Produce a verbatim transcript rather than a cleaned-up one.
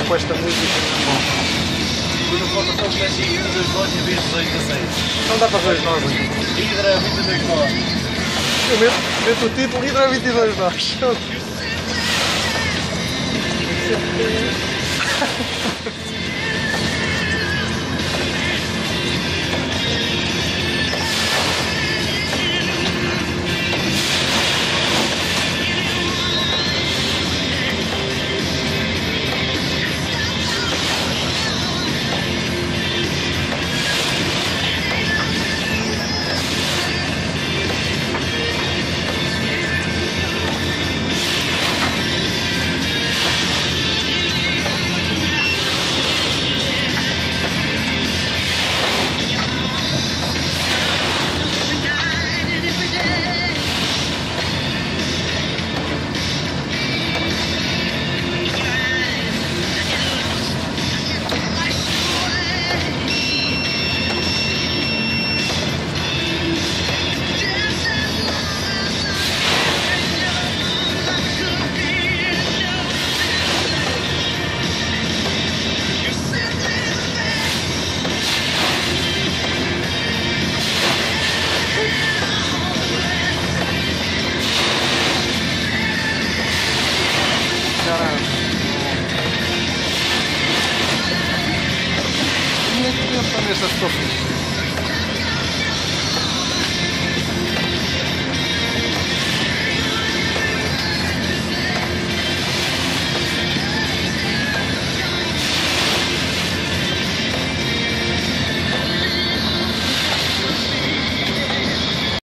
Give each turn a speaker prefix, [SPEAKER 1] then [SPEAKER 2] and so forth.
[SPEAKER 1] com esta música na mão.
[SPEAKER 2] Quando falta só começa a ir dos nós em vez de dois a seis.
[SPEAKER 1] Não dá para dois nós aqui.
[SPEAKER 2] Hidra vinte e dois nós.
[SPEAKER 1] Eu meto, meto o título Hidra vinte e dois nós.